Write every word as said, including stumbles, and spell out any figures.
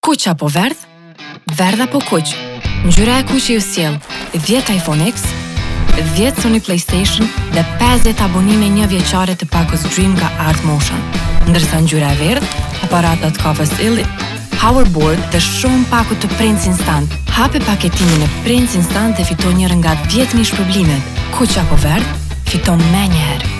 Kuq apo verdh? Verdh apo kuq? Ngjyra e kuqe ju sjell dhjetë iPhone X, dhjetë Sony PlayStation dhe pesëdhjetë abonime një vjeçare të pakës Dream nga Art Motion. Ndërsa ngjyra e verdh, aparatat kafës illi, hoverboard dhe shumë paku të Prince Instant. Hape paketimin e Prince Instant dhe fito njërë nga dhjetë mijë shpërblimet. Kuq apo verdh? Fiton menjëherë.